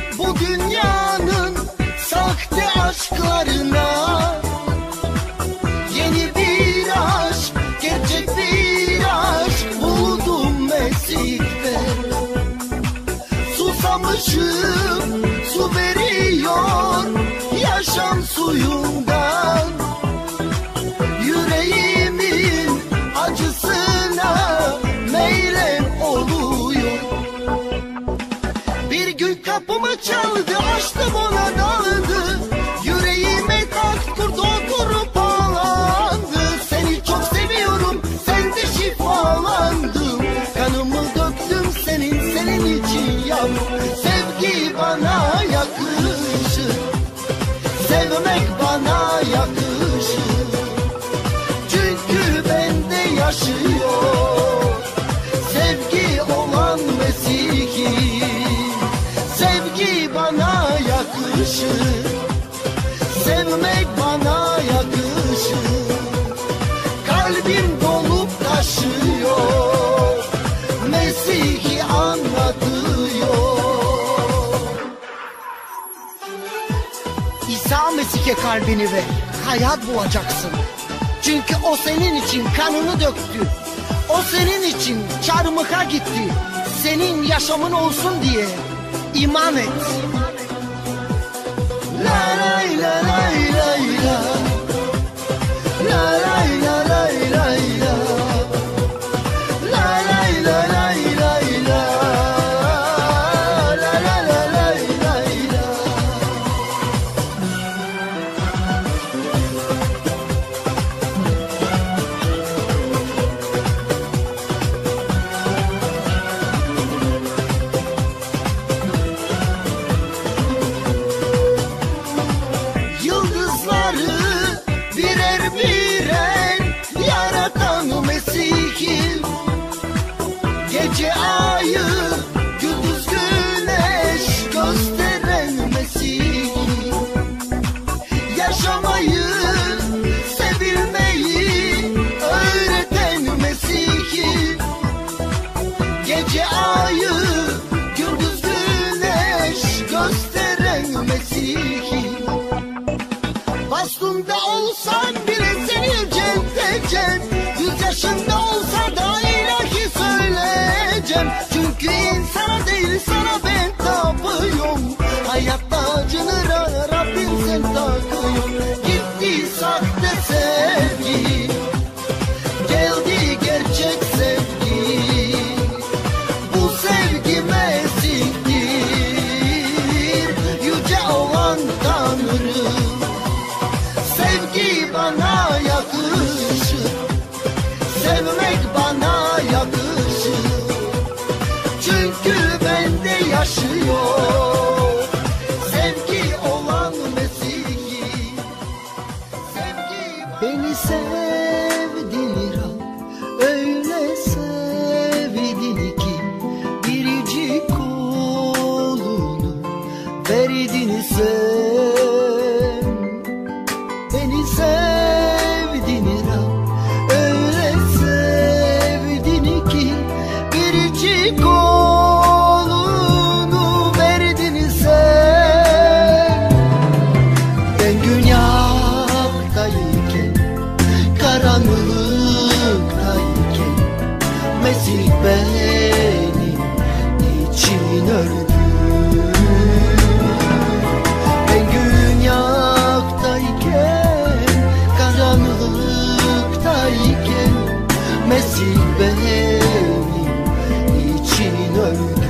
bu dünyanın sahte aşklarına. Yeni bir aşk, gerçek bir aşk buldum Mesih'te. Susamışım, su veriyor yaşam suyundan. Yüreğimin acısına meylem oluyor. Bir gün kapımı çaldı, açtım ona daldı. Yüreğime taht kurdu, oturup ağlandı. Seni çok seviyorum, sen de şifalandım. Kanımı döktüm senin için yavrum. Sevgi bana yakışır, sevmek bana yakışır. Çünkü bende yaşıyor sevgi olan Mesih'im. Sevgi bana yakışır, sevmek bana yakışır. Kalbim dolup taşıyor, Mesih'i anlatıyor. İsa Mesih'e kalbini ver, hayat bulacaksın. Çünkü o senin için kanını döktü. O senin için çarmıha gitti. Senin yaşamın olsun diye iman et. La lay la lay lay la. La lay la lay lay la. La lay la lay lay la. La la la lay lay la. Yıldızları birer birer yaratan Mesih'im. Gece ayı, gündüz güneş gösteren Mesih'im. Yaşamayı, sevilmeyi öğreten Mesih'im. Gece ayı, gündüz güneş gösteren Mesih'im. Bastunda olsan bile seni yücelteceğim. 100 yaşında olsa da ilahi söyleyeceğim. Çünkü insana değil sana ben tapıyorum. Hayatta acını Rabbim sen takıyorsun. Gitti sahte sevgi, geldi gerçek sevgi. Bu sevgi Mesih'tir, yüce olan Tanrı. Sevgi bana yakışır, sevmek bana yakışır. Çünkü bende yaşıyor sevgi olan Mesih'im. Sevgi beni sevdin Rab, öyle sevdin ki biricik oğlunu verdin sen. Beni sevdin Rab, öyle sevdin ki biricik oğlunu verdin sen. Ben dünyadayken, karanlıktayken Mesih benim için öldü. Ben dünyadayken, karanlıktayken Mesih benim için öldü.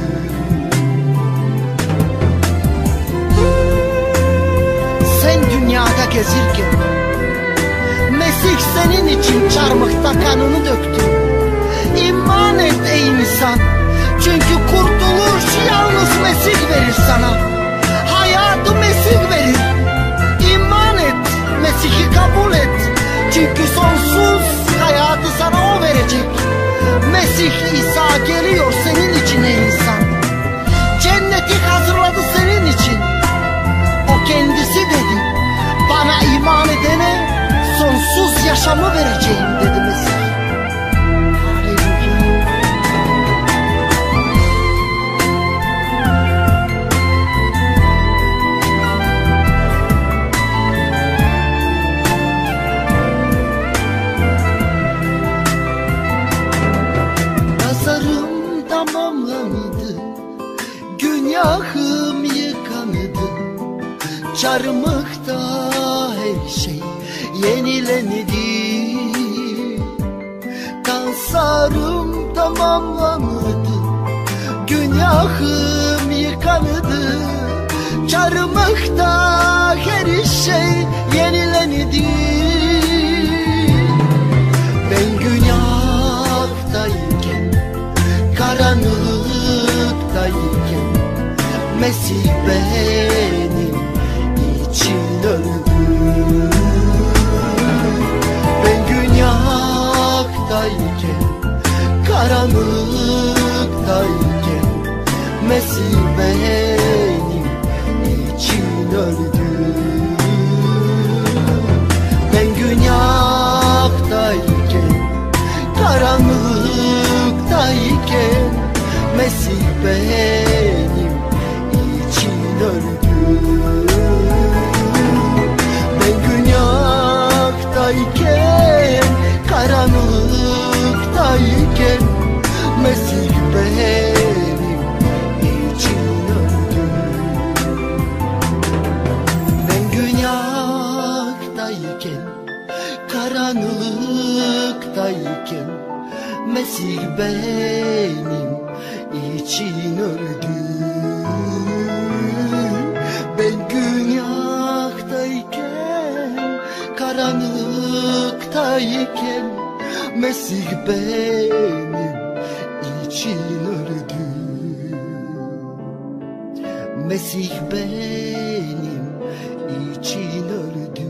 Sen dünyada gezirken Mesih senin için çarmıhta kanını döktü. İman et ey insan, çünkü kurtuluş yalnız Mesih verir sana. Hayatı Mesih verir. İman et, Mesih'i kabul et. Çünkü sonsuz hayatı sana o verecek. Mesih İsa geliyor senin için ey insan. Cenneti hazırladı senin için. O kendisi dedi, bana iman edene sonsuz yaşamı vereceğim dedi Mesih. Hallelujah. Çarmıhta her şey yenilenidi. Kansarım tamamlandı, günahım yıkandı. Çarmıhta her şey yenilenidi. Ben günahtayken, karanlıktayken Mesih benim için öldü. Ben günahtayken, karanlıktayken Mesih benim için öldü. Ben günahtayken, karanlıktayken Mesih benim için öldü. Ben günahtayken, karanlıktayken Mesih benim için öldü. Ben günahtayken, karanlıktayken Mesih benim için öldü. Ben günahtayken, karanlıktayken Mesih benim için öldü. Mesih benim için öldü.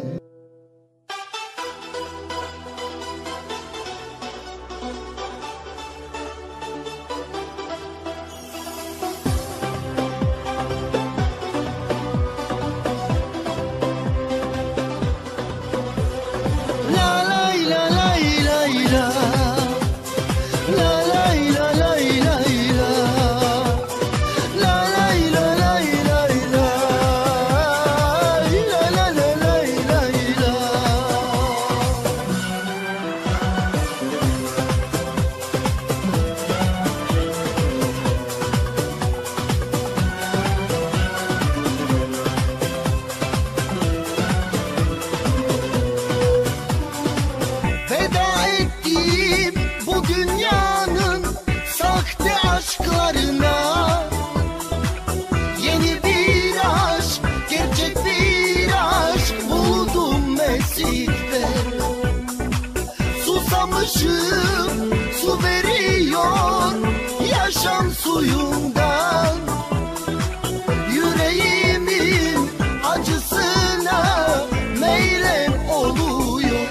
Su veriyor yaşam suyundan. Yüreğimin acısına meylem oluyor.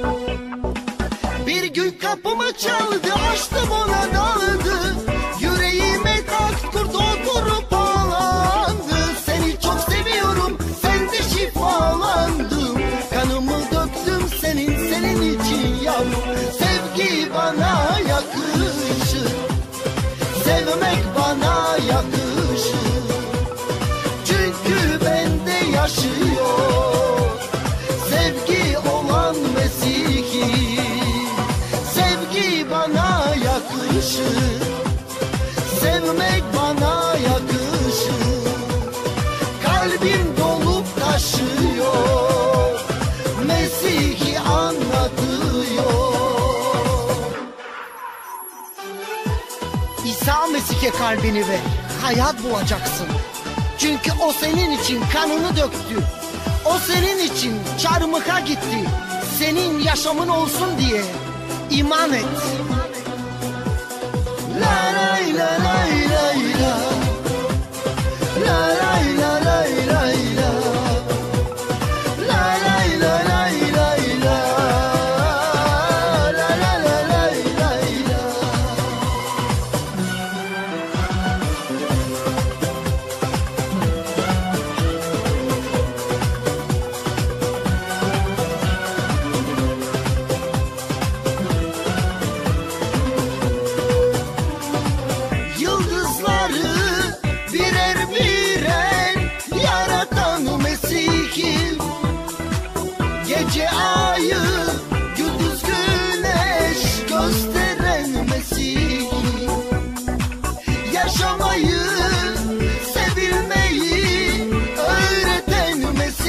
Bir gün kapımı çaldı, açtım ona daldı. Yüreğime kalk kurdu, oturup ağlandı. Seni çok seviyorum, sen de şifalandım. Kanımı döktüm senin için yavrum. Sevgi bana yakışır, sevmek bana yakışır. Çünkü bende yaşıyor sevgi olan Mesih'i. Sevgi bana yakışır, sevmek bana yakışır. Kalbim dolup taşıyor, Mesih'i anlatıyor. İsa Mesih'e kalbini ver, hayat bulacaksın. Çünkü o senin için kanını döktü. O senin için çarmıha gitti. Senin yaşamın olsun diye iman et. La la la la la la. La la la la la la. La la la la la la. La la la la la la. Yıldızları birer birer yaratan Mesih'im. Gece ayı, gündüz güneş gösteren Mesih'im. Yaşamayı, sevilmeyi öğreten Mesih'im.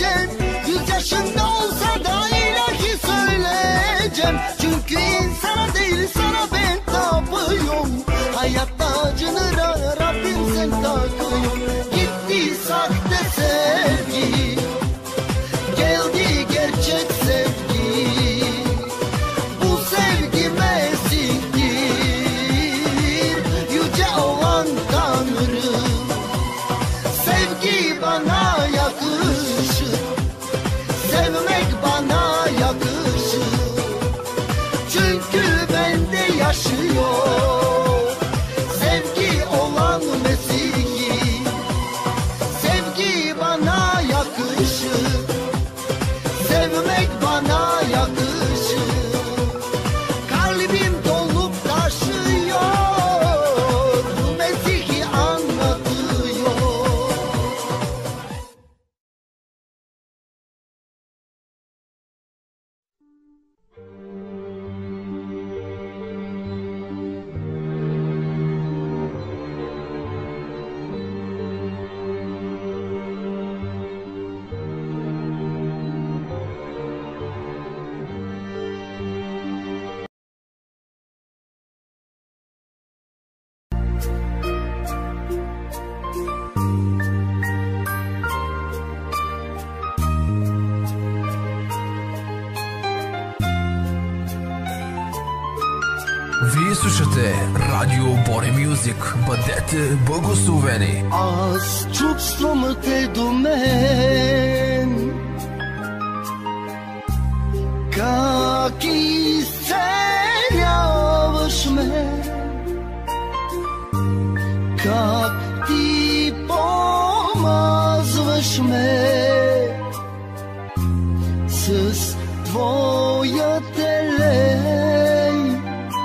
seveceğim. 100 yaşında olsa da ilahi söyleyeceğim. Çünkü insana değil sana ben tapıyorum. Hayatta acınır Rabbim sen takıyorsun. Gitti sahte sevgi, geldi gerçek sevgi. Bu sevgi Mesih'tir, yüce olan Tanrı. Sevgi bana yakışır, sevmek bana yakışır. Çünkü bende yaşıyor sevgi olan Mesih'i. Sevgi bana yakışır, sevmek bana yakışır. Kalbim dolup taşıyor, Mesih'i anlatıyor. Вие слушате Радио Bore Music. Бъдете благословени. Аз чувствам те до мен, как изцеляваш ме, как ти помазваш ме с твоята лей.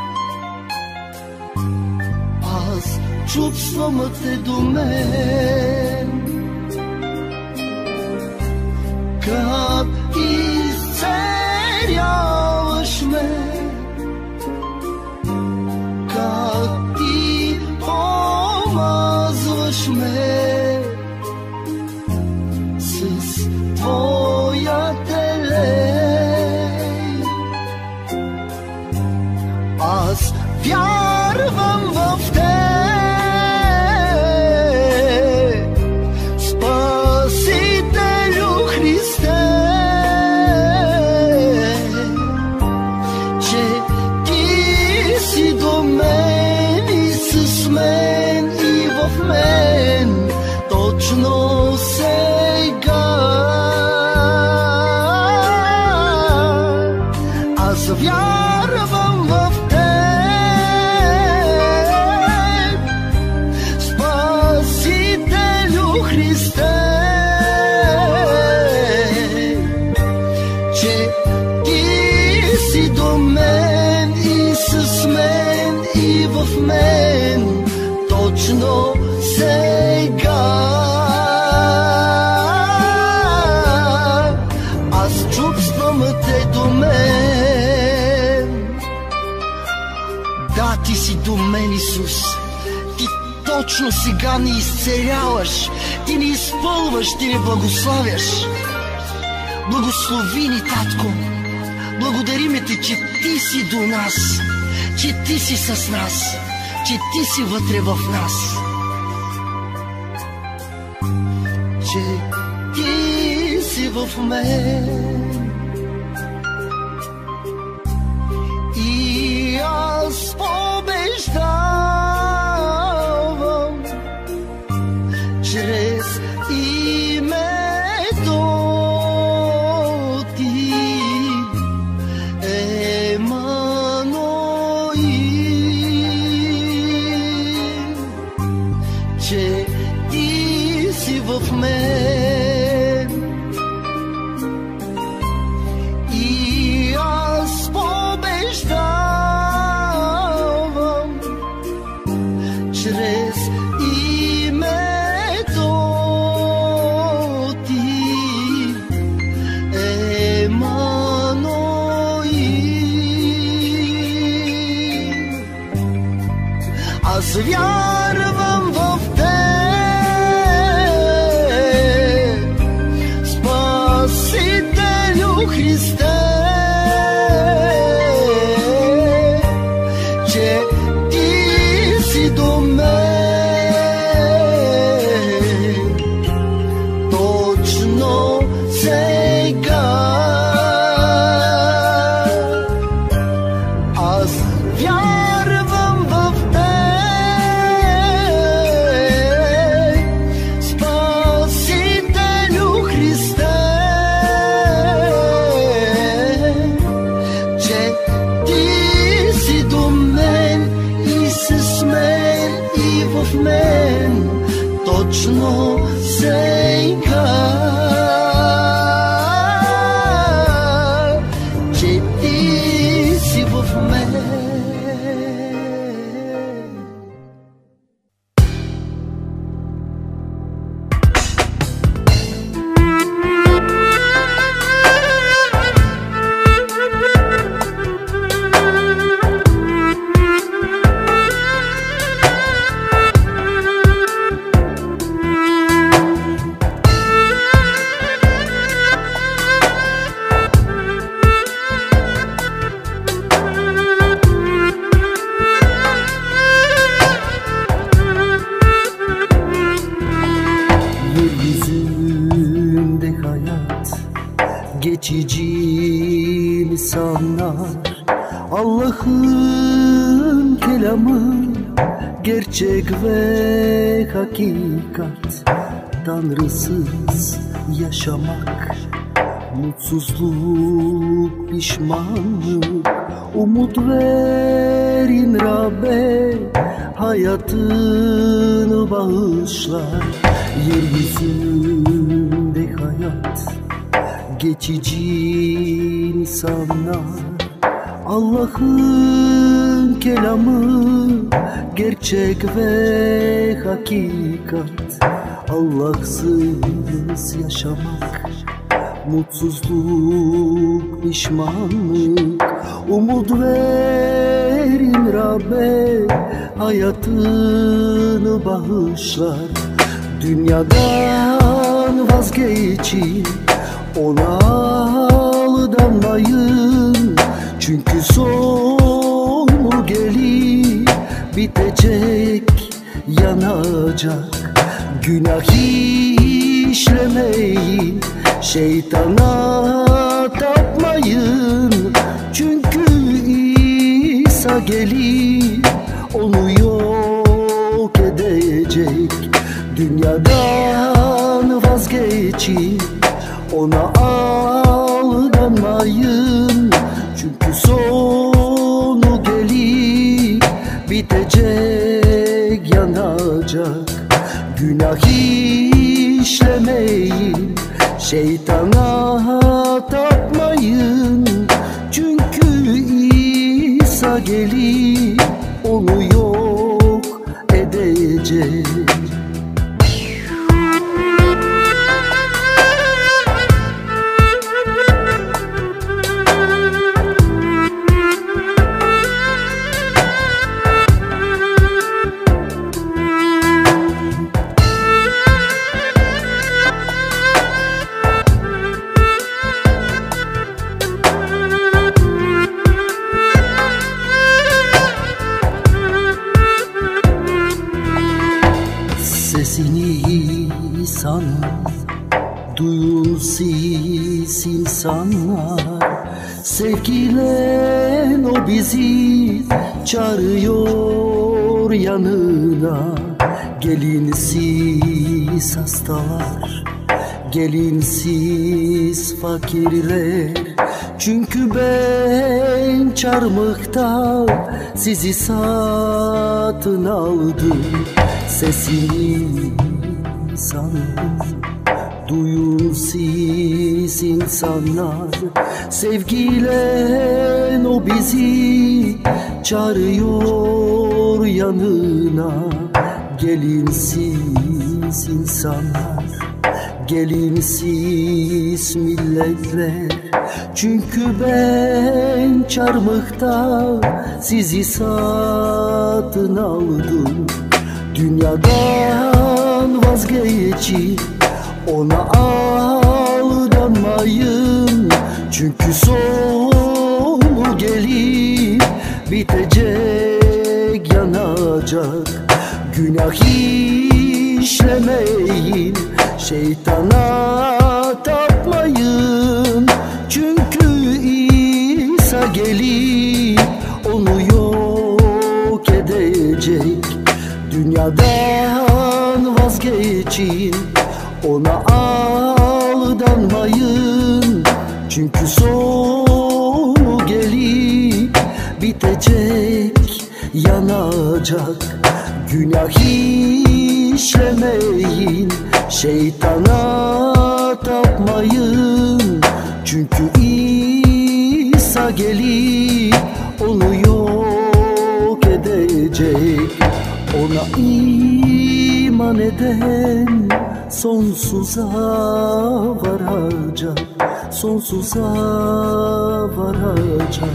Аз чувствам те до мен, как изцеляваш ме, как ти помазваш ме с твоята лей. Аз вярвам в теб, Спасителю Христе, че ти си до мен и с мен и в мен точно сега. Аз вярвам в теб, Спасителю Христе, че ти си до мен и с мен и в мен точно сега. Аз чувствам те до мен. Да, ти си до мен, Исус. Ти точно сега ни изцеляваш, ти ни изпълваш, ти ни благославяш. Благослови ни, Татко. Благодариме ти, че ти си до нас, че ти си с нас, че ти си вътре в нас, че ти си в мен. И аз побеждавам чрез името ти, Емануил, че ти си в мен. И аз побеждавам чрез името ти, Емануил. Аз вярвам в теб, Спасителю Hriste, že Ty si do mene točno сега. Аз вярвам в Теб, Спасителю Христе, че Ти си до мен и си с мен и в мен точно сега. Че Ти си в мен. Yeryüzünde hayat geçici insanlar, Allah'ın kelamı gerçek ve hakikat. Tanrısız yaşamak, mutsuzluk, pişmanlık. Umut verin Rabbe, hayatını bağışlar. Yeryüzünde hayat geçici insanlar, Allah'ın kelamı gerçek ve hakikat. Allahsız yaşamak, mutsuzluk, pişmanlık. Umut verin Rabbe, hayatını bağışlar. Dünyadan vazgeçin, ona aldanmayın. Çünkü sonu gelir, bitecek, yanacak. Günah işlemeyin, şeytana tapmayın. Çünkü İsa gelir, onu yok edecek. Dünyadan vazgeçin, ona aldanmayın. Çünkü sonu gelir, bitecek, yanacak. Günah işlemeyin, şeytana tapmayın. Çünkü İsa gelir, onu yok edecek. Sesini İsa'nın duyun siz insanlar. Sevgiyle o bizi çağırıyor yanına. Gelin siz hastalar, gelin siz fakirler. Çünkü ben çarmıhta sizi satın aldım. Sesini sanın, duyun siz insanlar. Sevgiyle o bizi çağırıyor yanına. Gelin siz insanlar, gelin siz milletler. Çünkü ben çarmıhta sizi satın aldım. Dünyadan vazgeçin, ona aldanmayın. Çünkü sonu gelip bitecek, yanacak. Günah işlemeyin, şeytana tapmayın. Çünkü İsa gelip onu yok edecek. Dünyadan vazgeçin, ona aldanmayın. Çünkü sonu gelip bitecek, yanacak. Günah işlemeyin, şeytana tapmayın. Çünkü İsa gelip onu yok edecek. Ona iman eden sonsuza varacak, sonsuza varacak.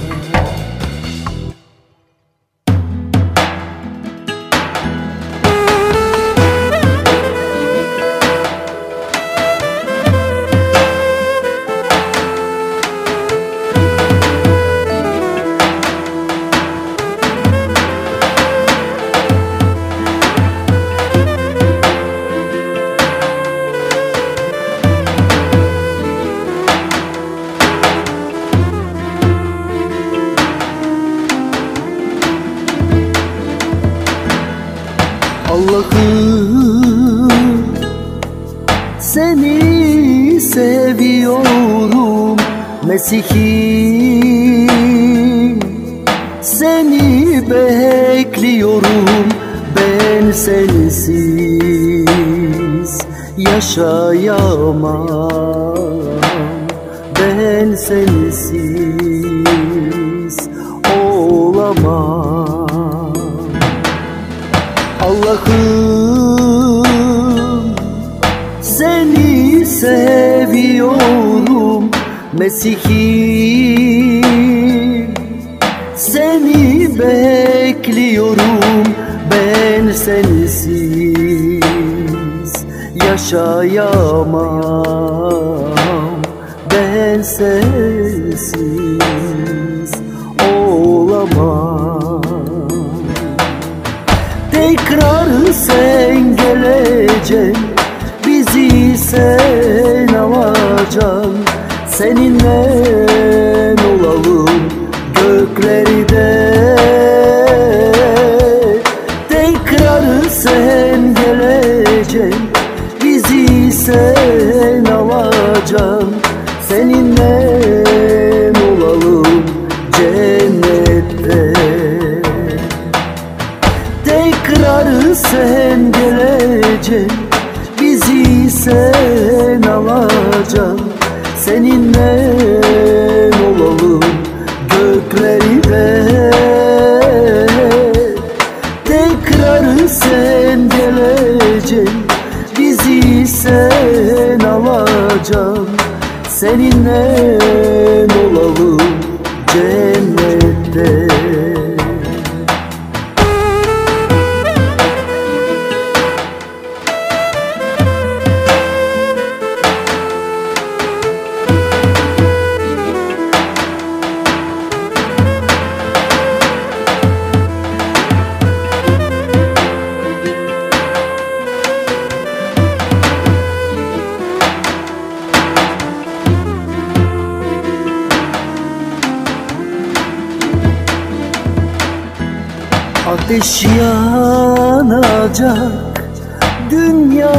Allah'ım, seni seviyorum. Mesih'im, seni bekliyorum. Ben sensiz yaşayamam. Ben sensiz olamam. Allah'ım, seni seviyorum. Mesih'im, seni bekliyorum. Ben sensiz yaşayamam. Ben sensiz olamam. Tekrar sen geleceksin, bizi sen alacaksın. Seninle olalım göklerde. Tekrar sen geleceksin, bizi sen alacaksın. Seninle olalım cennette. Tekrar sen geleceksin, bizi sen alacaksın. Seninle olalım göklerde. Tekrar sen geleceksin, bizi sen alacaksın. Seninle olalım cennette. Ateş yanacak, dünya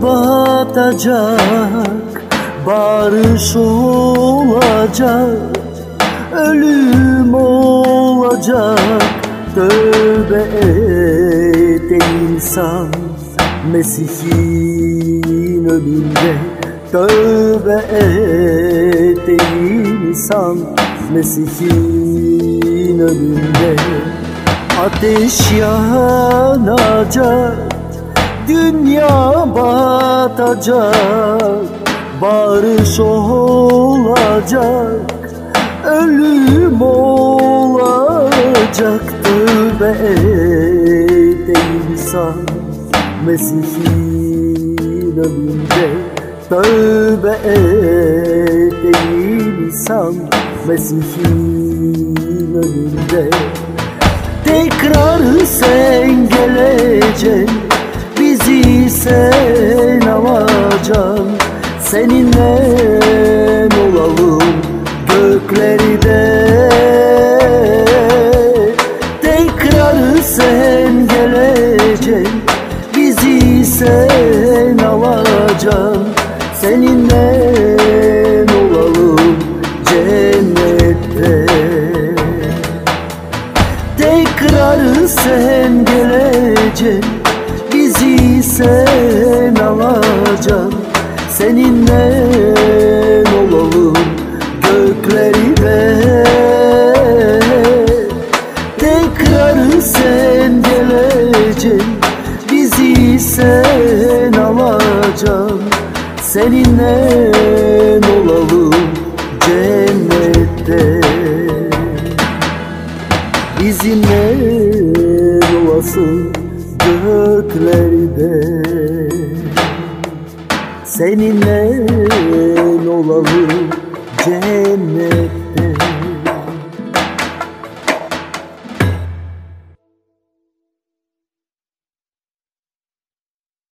batacak. Barış olacak, ölüm olacak. Tövbe et ey insan, Mesih'in önünde. Tövbe et ey insan, Mesih'in önünde. Ateş yanacak, dünya batacak. Barış olacak, ölüm olacak. Tövbe et ey insan, Mesih'in önünde. Tövbe et ey insan, insan Mesih'in önünde. Tekrar sen geleceksin, bizi sen alacaksın. Seninle olalım göklerde. Tekrar sen geleceksin, bizi sen alacaksın. Seninle olalım cennette. Tekrar sen geleceksin, bizi sen alacaksın. Seninle olalım göklerde. Tekrar sen geleceksin, bizi sen alacaksın. Seninle olalım cennette. Bizimle olasın göklerde. Seninle olalım cennette.